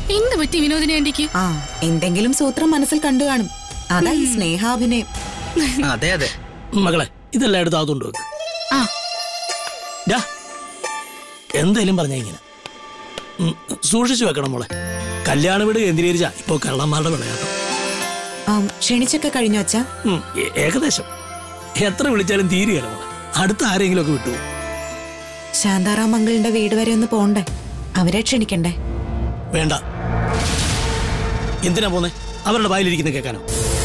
എന്ത് പറ്റി വിനോദിനി ആന്റിക്ക്? എന്തെങ്കിലും സൂത്രം മനസ്സിൽ കണ്ടു കാണും. അതാ ഈ സ്നേഹാഭിനയം. അതെ അതെ മകളെ, ഇതെല്ലാം എടുത്ത് അതുകൊണ്ട് വെക്ക്. എന്തായാലും പറഞ്ഞ ഇങ്ങനെ സൂക്ഷിച്ചു വെക്കണം മോളെ. കല്യാണ വീട് കേന്ദ്രീകരിച്ച ഇപ്പൊ കള്ളന്മാരുടെ വിളയാട്ടം. ക്ഷണിച്ചൊക്കെ കഴിഞ്ഞു അച്ഛാ? ഏകദേശം. എത്ര വിളിച്ചാലും തീരുകയല്ല മോളെ. അടുത്ത ആരെങ്കിലും ഒക്കെ വിട്ടു. ശാന്താറാം മംഗളിന്റെ വീട് വരെ ഒന്ന് പോണ്ടേ? അവരെ ക്ഷണിക്കണ്ടേ? വേണ്ട. എന്തിനാ പോന്നെ? അവരുടെ വായിലിരിക്കുന്ന കേൾക്കാനോ?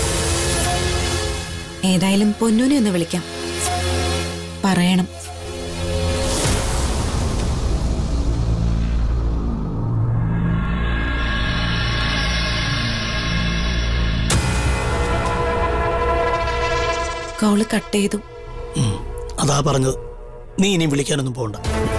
ഏതായാലും പൊന്നൂനെ ഒന്ന് വിളിക്കാം, പറയണം. കോള് കട്ട് ചെയ്തു. അതാ പറഞ്ഞത്, നീ ഇനി വിളിക്കാനൊന്നും പോണ്ട.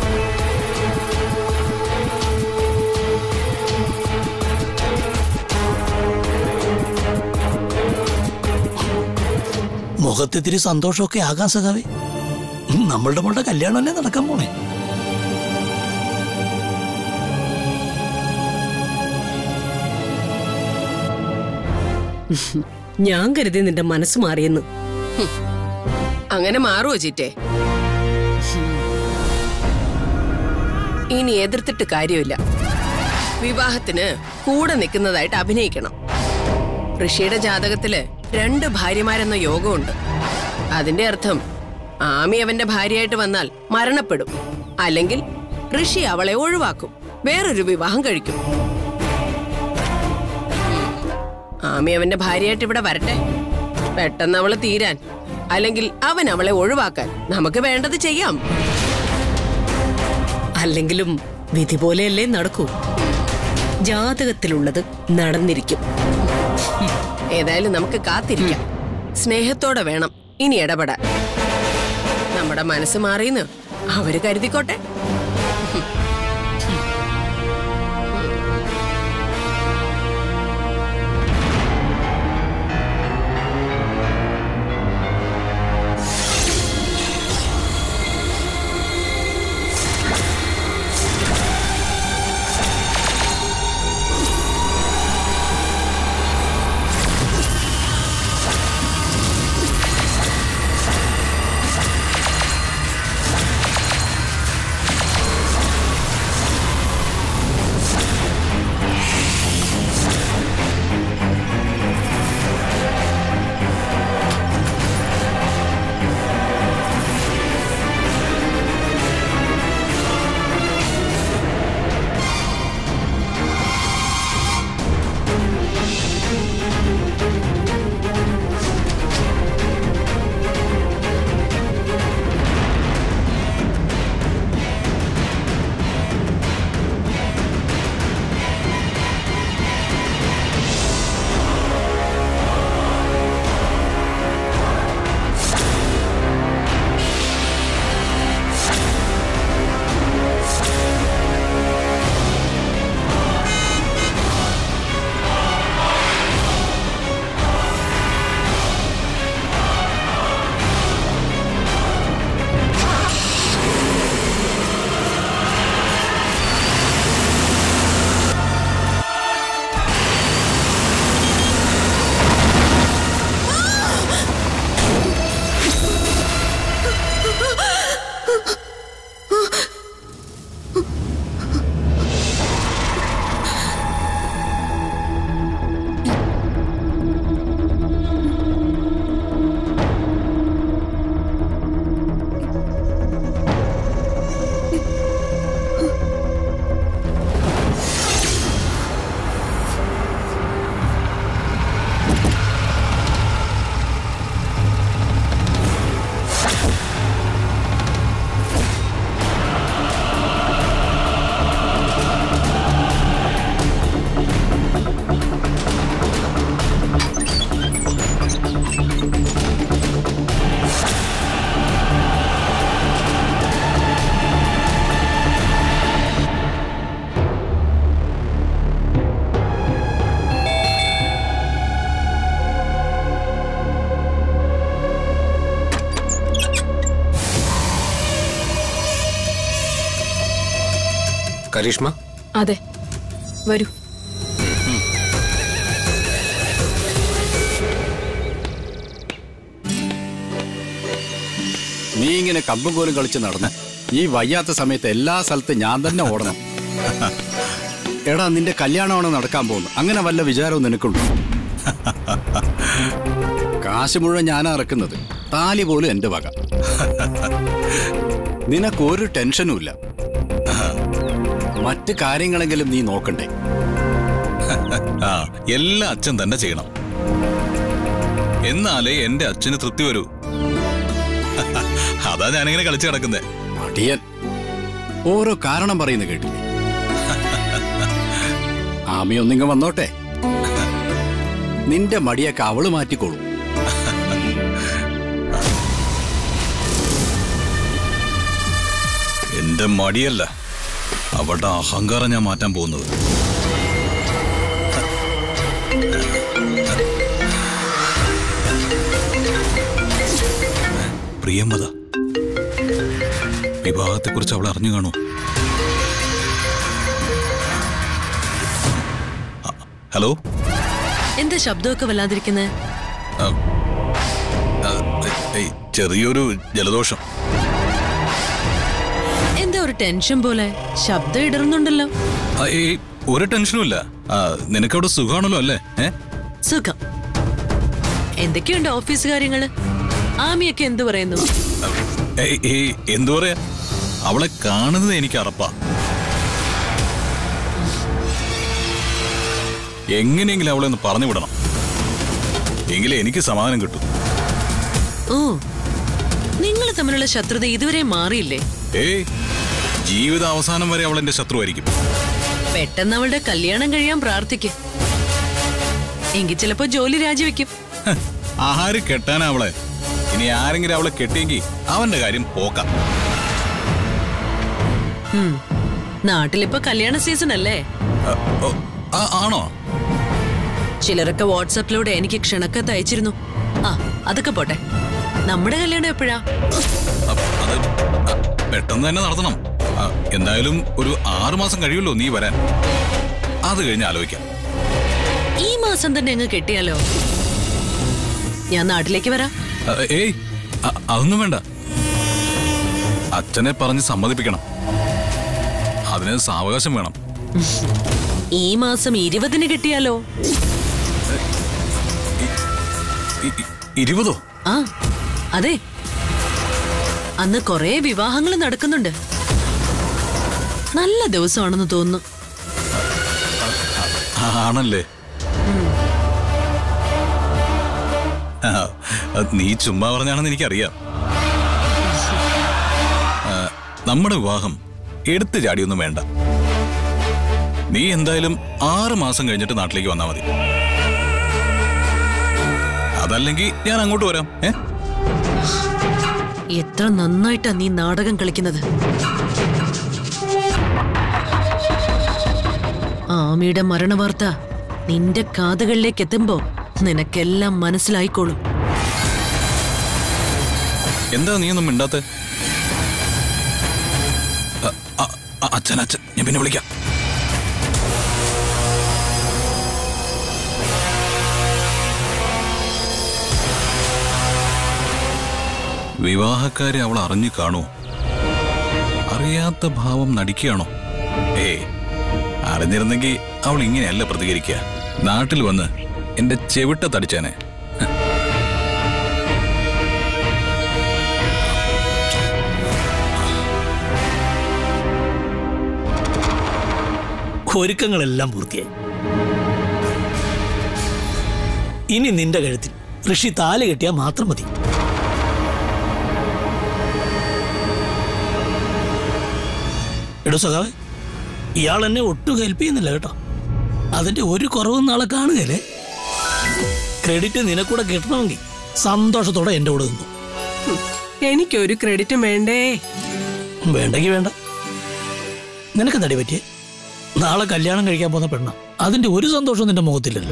മുഖത്തിത്തിരി സന്തോഷമൊക്കെ ആകാൻ സഖാവേ. നമ്മളുടെ മോളുടെ കല്യാണമല്ലേ നടക്കാൻ പോണേ. ഞാൻ കരുതി നിന്റെ മനസ്സ് മാറിയെന്ന്. അങ്ങനെ മാറുവോ ചിറ്റേ? ഇനി എതിർത്തിട്ട് കാര്യമില്ല. വിവാഹത്തിന് കൂടെ നിൽക്കുന്നതായിട്ട് അഭിനയിക്കണം. ഋഷിയുടെ ജാതകത്തില് 2 ഭാര്യമാരെന്ന യോഗമുണ്ട്. അതിന്റെ അർത്ഥം ആമി അവന്റെ ഭാര്യയായിട്ട് വന്നാൽ മരണപ്പെടും, അല്ലെങ്കിൽ ഋഷി അവളെ ഒഴിവാക്കും, വേറൊരു വിവാഹം കഴിക്കും. ആമി അവന്റെ ഭാര്യയായിട്ട് ഇവിടെ വരട്ടെ. പെട്ടെന്ന് അവള് തീരാൻ, അല്ലെങ്കിൽ അവൻ അവളെ ഒഴിവാക്കാൻ നമുക്ക് വേണ്ടത് ചെയ്യാം. അല്ലെങ്കിലും വിധി പോലെയല്ലേ നടക്കൂ. ജാതകത്തിലുള്ളത് നടന്നിരിക്കും. ഏതായാലും നമുക്ക് കാത്തിരിക്കാം. സ്നേഹത്തോടെ വേണം ഇനി ഇടപെടാൻ. നമ്മുടെ മനസ്സ് മാറിയെന്ന് അവര് കരുതിക്കോട്ടെ. കരീഷ്മ? അതെ, വരൂ. നീ ഇങ്ങനെ കമ്പും കോലും കളിച്ച് നടന്നു ഈ വയ്യാത്ത സമയത്ത് എല്ലാ സ്ഥലത്തും ഞാൻ തന്നെ ഓടണം. എടാ, നിന്റെ കല്യാണമാണ് നടക്കാൻ പോകുന്നത്. അങ്ങനെ വല്ല വിചാരവും നിനക്കുണ്ടോ? കാശ് മുഴുവൻ ഞാനാ ഇറക്കുന്നത്. താലി പോലും എന്റെ വക. നിനക്കൊരു ടെൻഷനുമില്ല. മറ്റു കാര്യങ്ങളെങ്കിലും നീ നോക്കണ്ടേ? എല്ലാം അച്ഛൻ തന്നെ ചെയ്യണം. എന്നാലേ എന്റെ അച്ഛന് തൃപ്തി വരൂ. അതാ ഞാനിങ്ങനെ കളിച്ചു കിടക്കുന്നേ. മടിയൻ ഓരോ കാരണം പറയുന്നത് കേട്ടില്ലേ? ആമി ഒന്നിങ്ങ വന്നോട്ടെ. നിന്റെ മടിയൊക്കെ അവള് മാറ്റിക്കോളൂ. എന്റെ മടിയല്ല, അവളുടെ അഹങ്കാരം ഞാൻ മാറ്റാൻ പോകുന്നത്. പ്രിയമത, വിവാഹത്തെക്കുറിച്ച് അവൾ അറിഞ്ഞു കാണൂ. ഹലോ, എന്താ ശബ്ദമൊക്കെ വല്ലാതിരിക്കുന്നത്? ചെറിയൊരു ജലദോഷം. എന്താ ഒരു ടെൻഷൻ പോലെ ശബ്ദം ഇടറുന്നുണ്ടല്ലോ? ഒരു ടെൻഷനും ഇല്ല. നിനക്കവിടെ സുഖമാണല്ലോ അല്ലേ? സുഖം. എന്തൊക്കെയുണ്ട് ഓഫീസ് കാര്യങ്ങള്? ആമിയൊക്കെ എന്തു പറയുന്നു? എന്തു പറയാ, അവളെ കാണുന്നത് എനിക്ക് അറപ്പാ. എങ്ങനെയെങ്കിലും അവളെ ഒന്ന് പറഞ്ഞു വിടണം, എങ്കിലേ എനിക്ക് സമാധാനം കിട്ടും. ഓ, നിങ്ങൾ തമ്മിലുള്ള ശത്രുത ഇതുവരെ മാറിയില്ലേ? ജീവിത അവസാനം വരെ അവൾ എന്റെ ശത്രുവായിരിക്കും. പെട്ടെന്ന് അവളുടെ കല്യാണം കഴിയാൻ പ്രാർത്ഥിക്കും. എങ്കിൽ ചിലപ്പോ ജോലി രാജിവെക്കും. ആര് കെട്ടാനാ അവളെ? ഇനി ആരെങ്കിലും അവളെ കെട്ടിയെങ്കിൽ അവന്റെ കാര്യം പോക്കാം. നാട്ടിലിപ്പോ കല്യാണ സീസൺ അല്ലേ? ആണോ? ചിലരൊക്കെ വാട്സാപ്പിലൂടെ എനിക്ക് ക്ഷണക്കത്ത് അയച്ചിരുന്നു. അതൊക്കെ പോട്ടെ, നമ്മുടെ കല്യാണം എപ്പോഴാ? പെട്ടെന്ന് തന്നെ നടത്തണം. എന്തായാലും ഒരു 6 മാസം കഴിയുമല്ലോ നീ വരാൻ. അത് കഴിഞ്ഞ് ആലോചിക്കാം. ഈ മാസം തന്നെ അങ്ങ് കെട്ടിയാലോ? ഞാൻ നാട്ടിലേക്ക് വരാം. അതൊന്നും വേണ്ട. അച്ഛനെ പറഞ്ഞ് സമ്മതിപ്പിക്കണം. അതിന് സാവകാശം വേണം. ഈ മാസം 20-ന് കിട്ടിയാലോ? 20-ഓ? അതെ, അന്ന് കൊറേ വിവാഹങ്ങൾ നടക്കുന്നുണ്ട്. നല്ല ദിവസമാണെന്ന് തോന്നുന്നു. ആണല്ലേ? നീ ചുമ്മാ പറഞ്ഞാണെന്ന് എനിക്കറിയാം. നമ്മുടെ വിവാഹം എടുത്തു ചാടിയൊന്നും വേണ്ട. നീ എന്തായാലും 6 മാസം കഴിഞ്ഞിട്ട് നാട്ടിലേക്ക് വന്നാ മതി. അതല്ലെങ്കിൽ ഞാൻ അങ്ങോട്ട് വരാം. എത്ര നന്നായിട്ടാ നീ നാടകം കളിക്കുന്നത്. ആമിയുടെ മരണവാർത്ത നിന്റെ കാതുകളിലേക്ക് എത്തുമ്പോ നിനക്കെല്ലാം മനസ്സിലായിക്കോളും. എന്താ നീയൊന്നും മിണ്ടാത്തെ? അച്ഛൻ ഞാൻ പിന്നെ വിളിക്കാം. വിവാഹക്കാരെ അവൾ അറിഞ്ഞു കാണൂ? അറിയാത്ത ഭാവം നടിക്കുകയാണോ? അറിഞ്ഞിരുന്നെങ്കിൽ അവൾ ഇങ്ങനെയല്ല പ്രതികരിക്കുക. നാട്ടിൽ വന്ന് എന്റെ ചെവിട്ട തടിച്ചേനെ. ഒരുക്കങ്ങളെല്ലാം പൂർത്തിയായി. ഇനി നിന്റെ കഴുത്തിൽ ഋഷി താലി കെട്ടിയാൽ മാത്രം മതി. എടോ സഖാവേ, ഇയാൾ എന്നെ ഒട്ടും ഹെൽപ്പ് ചെയ്യുന്നില്ല കേട്ടോ. അതിന്റെ ഒരു കുറവും നാളെ കാണുകയല്ലേ. ക്രെഡിറ്റ് നിനക്കൂടെ കിട്ടണമെങ്കിൽ സന്തോഷത്തോടെ എന്റെ കൂടെ നിന്നു. എനിക്കൊരു ക്രെഡിറ്റും വേണ്ടേ? വേണ്ടെങ്കിൽ വേണ്ട. നിനക്കെന്താടി പറ്റിയേ? നാളെ കല്യാണം കഴിക്കാൻ പോകുന്ന പെണ്ണ, അതിന്റെ ഒരു സന്തോഷം നിന്റെ മുഖത്തില്ലല്ലോ.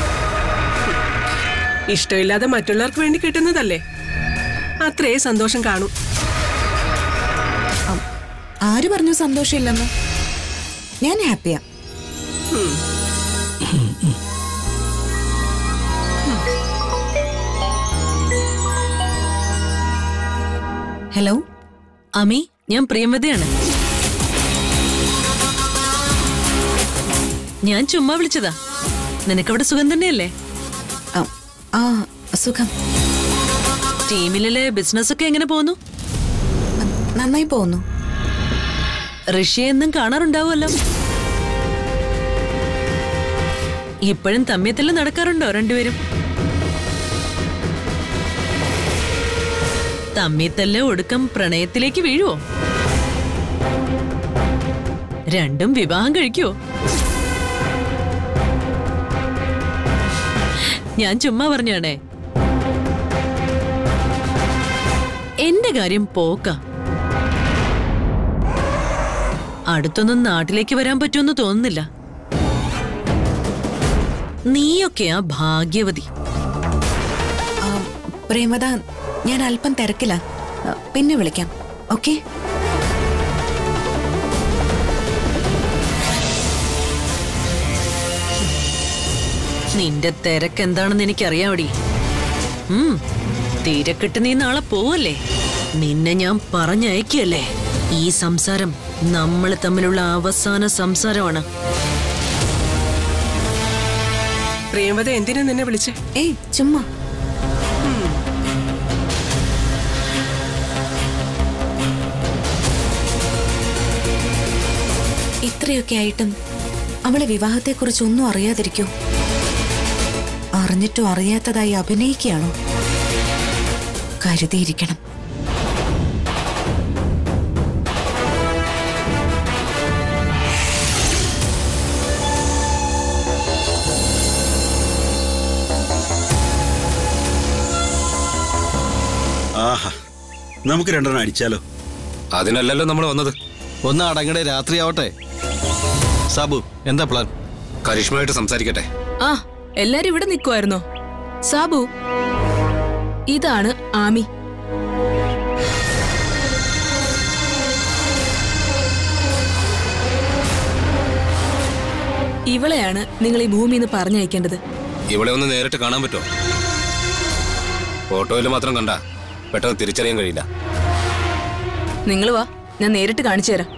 ഇഷ്ടമില്ലാതെ മറ്റുള്ളവർക്ക് വേണ്ടി കിട്ടുന്നതല്ലേ, അത്രേ സന്തോഷം കാണും. ആര് പറഞ്ഞു സന്തോഷമില്ലെന്ന്? ഞാൻ ഹാപ്പിയാ. ഹലോ അമി, ഞാൻ പ്രിയംവതയാണ്. ഞാൻ ചുമ്മാ വിളിച്ചതാ. നിനക്കവിടെ സുഖം തന്നെയല്ലേ? ആ സുഖം. ടീമിലെ ബിസിനസ് ഒക്കെ എങ്ങനെ പോകുന്നു? നന്നായി പോകുന്നു. ഋഷിയെ എന്നും കാണാറുണ്ടാവുമല്ലോ. ഇപ്പോഴും തമ്മിയത്തല്ല നടക്കാറുണ്ടോ രണ്ടുപേരും? തമ്മിത്തല്ല ഒടുക്കം പ്രണയത്തിലേക്ക് വീഴുവോ? രണ്ടും വിവാഹം കഴിക്കുവോ? ഞാൻ ചുമ്മാ പറഞ്ഞാണേ. എന്റെ കാര്യം പോക്ക. അടുത്തൊന്നും നാട്ടിലേക്ക് വരാൻ പറ്റുമെന്ന് തോന്നുന്നില്ല. നീയൊക്കെയാ ഭാഗ്യവതി. പ്രേമദ, ഞാൻ അല്പം തിരക്കില്ല. പിന്നെ വിളിക്കാം. ഓക്കെ? നിന്റെ തിരക്കെന്താണെന്ന് എനിക്കറിയാവടി. തിരക്കിട്ട് നീ നാളെ പോവല്ലേ? നിന്നെ ഞാൻ പറഞ്ഞയക്കല്ലേ? ഈ സംസാരം നമ്മൾ തമ്മിലുള്ള അവസാന സംസാരമാണ്. പ്രേമത എന്തിനാ നിന്നെ വിളിച്ചേ? ഏയ് ചുമ്മാ. ഇത്രയൊക്കെ ആയിട്ടും അവളെ വിവാഹത്തെക്കുറിച്ച് ഒന്നും അറിയാതിരിക്കൂ? അറിഞ്ഞിട്ടും അറിയാത്തതായി അഭിനയിക്കുകയാണോ? കരുതിയിരിക്കണം. ആഹാ, നമുക്ക് രണ്ടെണ്ണം അടിച്ചാലോ? അതിനല്ലല്ലോ നമ്മൾ വന്നത്. ഒന്ന് അടങ്ങടെ, രാത്രിയാവട്ടെ. സാബു, എന്താ പ്ലാൻ? കരിഷ്മയായിട്ട് സംസാരിക്കട്ടെ. ആ, എല്ലാരും ഇവിടെ നിൽക്കുമായിരുന്നോ? സാബു, ഇതാണ് ആമി. ഇവളെയാണ് നിങ്ങൾ ഈ ഭൂമിന്ന് പറഞ്ഞയക്കേണ്ടത്. ഇവളെ ഒന്ന് നേരിട്ട് കാണാൻ പറ്റുമോ? ഫോട്ടോയിൽ മാത്രം കണ്ട പെട്ടെന്ന് തിരിച്ചറിയാൻ കഴിയില്ല. നിങ്ങൾ വാ, ഞാൻ നേരിട്ട് കാണിച്ചു തരാം.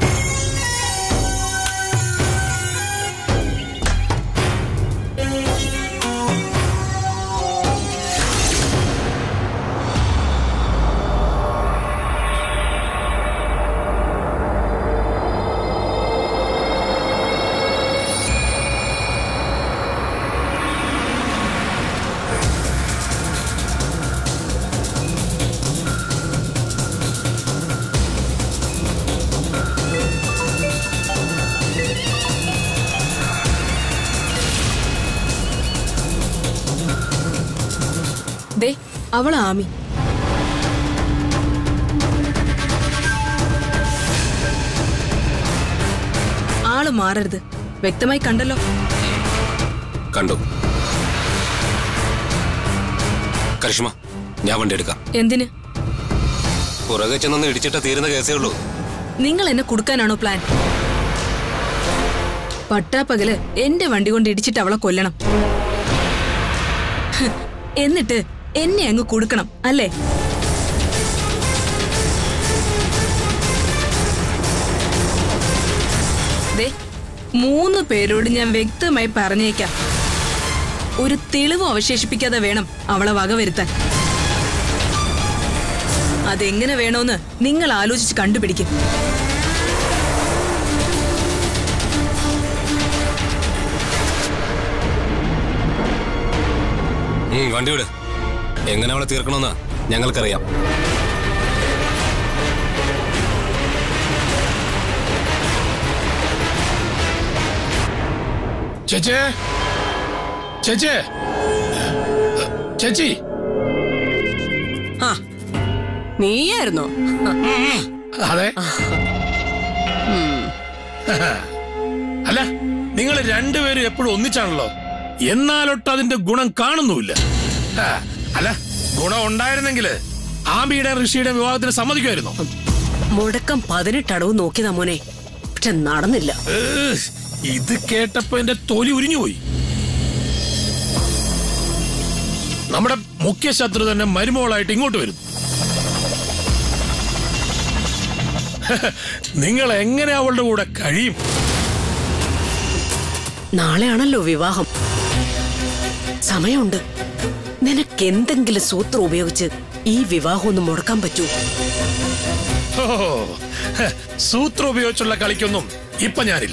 ദേ, അവള് ആമി. ആള് മാറരുത്. വ്യക്തമായി കണ്ടല്ലോ? കണ്ടു. കരിഷ്മ, ഞാൻ വണ്ടി എടുക്കാം. എന്തിന്? പുറകെ ചെന്നൊന്ന് ഇടിച്ചിട്ട് തീരുന്ന കേസേ ഉള്ളൂ. നിങ്ങൾ എന്നെ കൊടുക്കാനാണോ പ്ലാൻ? പട്ടാപ്പകല് എന്റെ വണ്ടി കൊണ്ട് ഇടിച്ചിട്ട് അവളെ കൊല്ലണം. എന്നിട്ട് എന്നെ അങ്ങ് കൊടുക്കണം അല്ലേ? ദേ, 3 പേരോട് ഞാൻ വ്യക്തമായി പറഞ്ഞേക്കാം. ഒരു തെളിവ് അവശേഷിപ്പിക്കാതെ വേണം അവളെ വകവരുത്താൻ. അതെങ്ങനെ വേണോന്ന് നിങ്ങൾ ആലോചിച്ച് കണ്ടുപിടിക്കും. വണ്ടി വിട്. എങ്ങനെ അവളെ തീർക്കണമെന്ന് ഞങ്ങൾക്കറിയാം. ചേച്ചി, ചേച്ചി, ചേച്ചി. ആ, നീയായിരുന്നോ? അതെ. അല്ല, നിങ്ങൾ രണ്ടുപേരും എപ്പോഴും ഒന്നിച്ചാണല്ലോ. എന്നാലൊട്ട് അതിന്റെ ഗുണം കാണുന്നുമില്ല. അല്ല, ഗുണം ഉണ്ടായിരുന്നെങ്കിൽ ആമിയുടെ ഋഷിയുടെ വിവാഹത്തിന് സമ്മതിക്കുമായിരുന്നു. മുടക്കം 18 അടവ് നോക്കിയതാ മോനെ, പക്ഷെ നടന്നില്ല. ഇത് കേട്ടപ്പോ എന്റെ തൊലി ഉരിഞ്ഞുപോയി. നമ്മുടെ മുഖ്യ ശത്രു തന്നെ മരുമോളായിട്ട് ഇങ്ങോട്ട് വരും. നിങ്ങൾ എങ്ങനെ അവളുടെ കൂടെ കഴിയും? നാളെയാണല്ലോ വിവാഹം. സമയമുണ്ട്. നിനക്ക് എന്തെങ്കിലും സൂത്രം ഉപയോഗിച്ച് ഈ വിവാഹം ഒന്ന് മുടക്കാൻ പറ്റൂ? സൂത്രം ഉപയോഗിച്ചുള്ള കളിക്കൊന്നും ഇപ്പൊ ഞാനില്ല.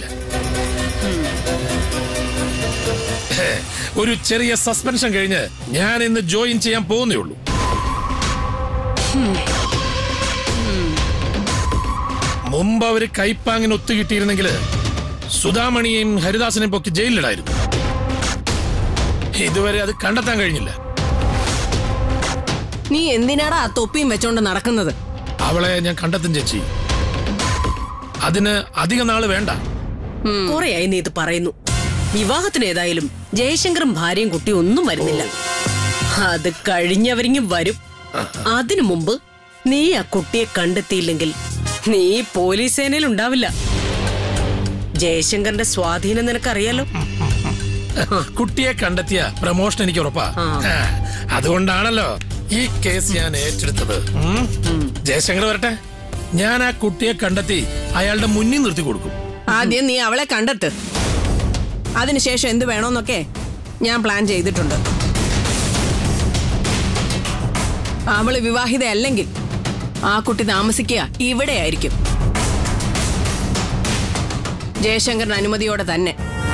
ഒരു ചെറിയ സസ്പെൻഷൻ കഴിഞ്ഞ് ഞാൻ ഇന്ന് ജോയിൻ ചെയ്യാൻ പോകുന്നേ ഉള്ളൂ. മുമ്പ് അവര് കൈപ്പാങ്ങിന് ഒത്തുകിട്ടിയിരുന്നെങ്കിൽ സുധാമണിയെയും ഹരിദാസിനെയും പൊക്കി ജയിലിലിടായിരുന്നു. ഇതുവരെ അത് കണ്ടെത്താൻ കഴിഞ്ഞില്ല. നീ എന്തിനാടാ ആ തൊപ്പിയും വെച്ചോണ്ട് നടക്കുന്നത്? അവളെ ഞാൻ കണ്ടെത്തും ചേച്ചി. അതിന് അധിക നാള് വേണ്ട. കുറെയായി നീ ഇത് പറയുന്നു. വിവാഹത്തിന് ഏതായാലും ജയശങ്കറും ഭാര്യയും കുട്ടിയും ഒന്നും വരുന്നില്ല. അത് കഴിഞ്ഞവരിങ്ങും വരും. അതിനു മുമ്പ് നീ ആ കുട്ടിയെ കണ്ടെത്തിയില്ലെങ്കിൽ നീ പോലീസ് സേനയിൽ ഉണ്ടാവില്ല. ജയശങ്കറിന്റെ സ്വാധീനം നിനക്കറിയാലോ. കുട്ടിയെ കണ്ടെത്തിയ പ്രമോഷൻ എനിക്ക് ഉറപ്പാ. അതുകൊണ്ടാണല്ലോ ഈ കേസ് ഞാൻ ഏറ്റെടുത്തത്. ജയശങ്കർ വരട്ടെ, ഞാൻ ആ കുട്ടിയെ കണ്ടെത്തി അയാളുടെ മുന്നിൽ നിർത്തി കൊടുക്കും. ആദ്യം നീ അവളെ കണ്ടെത്ത്. അതിനുശേഷം എന്ത് വേണോന്നൊക്കെ ഞാൻ പ്ലാൻ ചെയ്തിട്ടുണ്ട്. അവള് വിവാഹിതയല്ലെങ്കിൽ ആ കുട്ടി താമസിക്കുക ഇവിടെ ആയിരിക്കും, ജയശങ്കറിന്റെ അനുമതിയോടെ തന്നെ.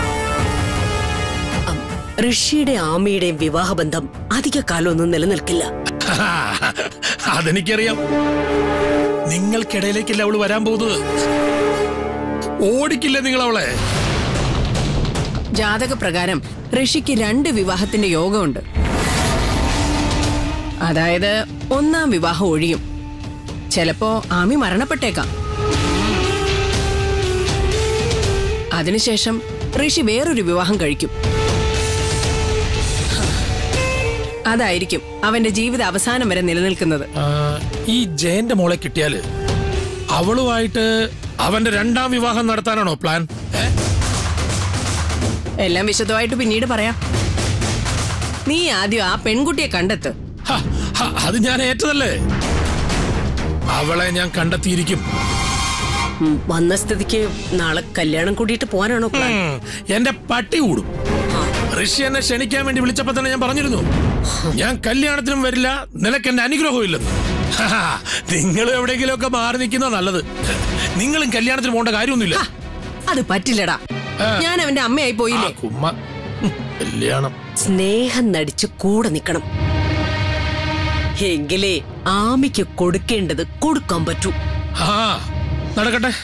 ഋഷിയുടെ ആമയുടെയും വിവാഹബന്ധം അധിക കാലമൊന്നും നിലനിൽക്കില്ല. അതെനിക്കറിയാം. നിങ്ങൾക്കിടയിലേക്കല്ല അവള് വരാൻ പോകുന്നത്. ഓടിക്കില്ല നിങ്ങൾ അവളെ. ജാതകപ്രകാരം ഋഷിക്ക് 2 വിവാഹത്തിന്റെ യോഗമുണ്ട്. അതായത് 1-ാം വിവാഹം ഒഴിയും. ചിലപ്പോ ആമി മരണപ്പെട്ടേക്കാം. അതിനുശേഷം ഋഷി വേറൊരു വിവാഹം കഴിക്കും. അതായിരിക്കും അവന്റെ ജീവിത അവസാനം വരെ നിലനിൽക്കുന്നത്. ഈ ജയന്റെ മോളെ കിട്ടിയാല് അവളുമായിട്ട് അവന്റെ 2-ാം വിവാഹം നടത്താനാണോ പ്ലാൻ? എല്ലാം വിശദമായിട്ട് പിന്നീട് പറയാം. നീ ആദ്യം ആ പെൺകുട്ടിയെ കണ്ടെത്ത്. അത് ഞാൻ ഏറ്റതല്ലേ. അവളെ ഞാൻ കണ്ടെത്തിയിരിക്കും. വന്ന സ്ഥിതിക്ക് നാളെ കല്യാണം കൂടിയിട്ട് പോകാനാണോ പ്ലാൻ? എന്റെ പട്ടി കൂടും. ഋഷി എന്നെ ക്ഷണിക്കാൻ വേണ്ടി വിളിച്ചപ്പോ തന്നെ ഞാൻ പറഞ്ഞിരുന്നു, ഞാൻ കല്യാണത്തിനും വരില്ല, നിനക്ക് എന്റെ അനുഗ്രഹവും ഇല്ലെന്ന്. നിങ്ങൾ എവിടെയെങ്കിലും ഒക്കെ മാറി നിൽക്കുന്ന നല്ലത്. നിങ്ങളും കല്യാണത്തിന് പോകേണ്ട കാര്യമൊന്നുമില്ല. അത് പറ്റില്ലടാ. ഞാൻ അവന്റെ അമ്മയായി പോയില്ലേ. കല്യാണം സ്നേഹം നടിച്ച് കൂടെ നിൽക്കണം. എങ്കിലേ ആമിക്ക് കൊടുക്കേണ്ടത് കൊടുക്കാൻ പറ്റൂ. നടക്കട്ടെ.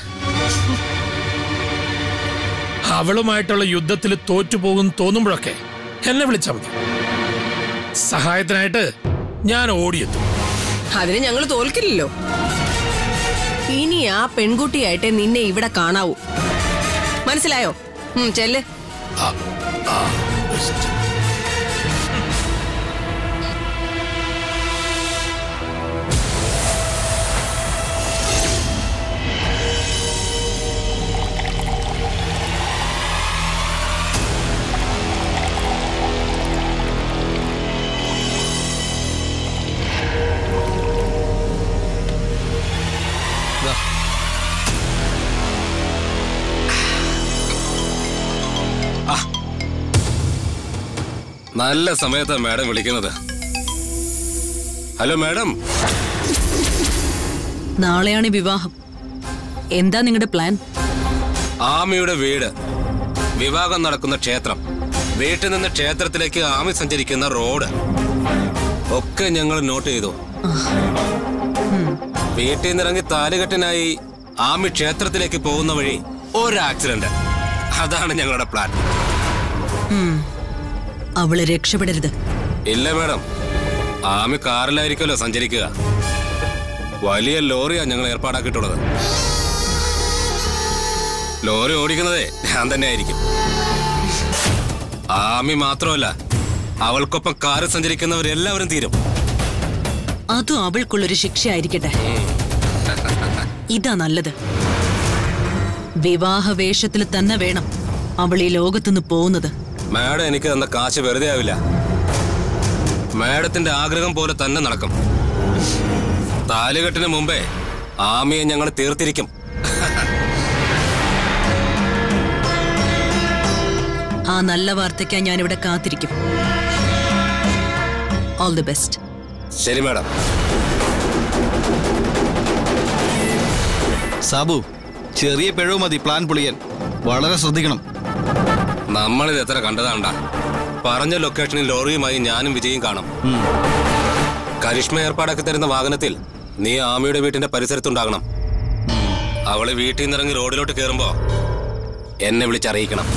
അവളുമായിട്ടുള്ള യുദ്ധത്തിൽ തോറ്റുപോകും തോന്നുമ്പോഴൊക്കെ എന്നെ വിളിച്ചാൽ മതി. സഹായത്തിനായിട്ട് ഞാൻ ഓടിയെത്തും. അതിന് ഞങ്ങൾ തോൽക്കില്ലല്ലോ. ഇനി ആ പെൺകുട്ടിയായിട്ട് നിന്നെ ഇവിടെ കാണാവൂ. മനസ്സിലായോ? ചെല്ല്. നല്ല സമയത്താണ് മാഡം വിളിക്കുന്നത്. Hello madam. നാളെയാണ് വിവാഹം. എന്താ നിങ്ങളുടെ പ്ലാൻ? ആമിയുടെ വീട്, വിവാഹം നടക്കുന്ന ക്ഷേത്രം, വീട്ടിൽ നിന്ന് ക്ഷേത്രത്തിലേക്ക് ആമി സഞ്ചരിക്കുന്ന റോഡ് ഒക്കെ ഞങ്ങൾ നോട്ട് ചെയ്തു. വീട്ടിൽ നിന്നിറങ്ങി താലികെട്ടിനായി ആമി ക്ഷേത്രത്തിലേക്ക് പോകുന്ന വഴി ഒരു ആക്സിഡന്റ്. അതാണ് ഞങ്ങളുടെ പ്ലാൻ. അവള് രക്ഷപ്പെടരുത്. ഇല്ല മാഡം, ആമി കാറിലായിരിക്കുമല്ലോ സഞ്ചരിക്കുക. വലിയ ലോറിയാ ഞങ്ങൾ ഏർപ്പാടാക്കിയിട്ടുള്ളത്. ലോറി ഓടിക്കുന്നതേ ഞാൻ തന്നെ ആയിരിക്കും. ആമി മാത്രമല്ല, അവൾക്കൊപ്പം കാറ് സഞ്ചരിക്കുന്നവരെല്ലാവരും തീരും. അതും അവൾക്കുള്ളൊരു ശിക്ഷയായിരിക്കട്ടെ. ഇതാ നല്ലത്. വിവാഹ വേഷത്തിൽ തന്നെ വേണം അവൾ ഈ ലോകത്തുനിന്ന് പോകുന്നത്. മാഡം എനിക്ക് തന്ന കാശ് വെറുതെ ആവില്ല. മാഡത്തിന്റെ ആഗ്രഹം പോലെ തന്നെ നടക്കും. താലികെട്ടിന് മുമ്പേ ആമിയെ ഞങ്ങൾ തീർത്തിരിക്കും. ആ നല്ല വാർത്തയ്ക്കായി ഞാനിവിടെ കാത്തിരിക്കും. All the best. ശരി മാഡം. സാബു, ചെറിയ പിഴവ് മതി പ്ലാൻ പൊളിയാൻ. വളരെ ശ്രദ്ധിക്കണം. നമ്മളിത് എത്ര കണ്ടതാണ്ടാ. പറഞ്ഞ ലൊക്കേഷനിൽ ലോറിയുമായി ഞാനും വിജയും കാണും. കരിഷ്മ ഏർപ്പാടാക്കി തരുന്ന വാഹനത്തിൽ നീ ആമിയുടെ വീട്ടിന്റെ പരിസരത്തുണ്ടാകണം. അവള് വീട്ടിൽ നിന്നിറങ്ങി റോഡിലോട്ട് കയറുമ്പോ എന്നെ വിളിച്ചറിയിക്കണം.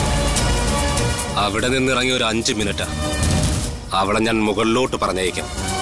അവിടെ നിന്നിറങ്ങി ഒരു 5 മിനിറ്റ് അവളെ ഞാൻ മുകളിലോട്ട് പറഞ്ഞയക്കാം.